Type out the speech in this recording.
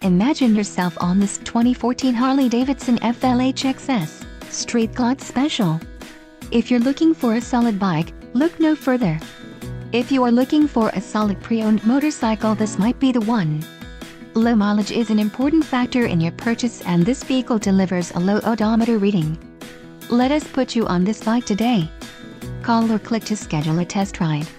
Imagine yourself on this 2014 Harley-Davidson FLHXS Street Glide Special. If you're looking for a solid bike, look no further. If you are looking for a solid pre-owned motorcycle, this might be the one. Low mileage is an important factor in your purchase, and this vehicle delivers a low odometer reading. Let us put you on this bike today. Call or click to schedule a test ride.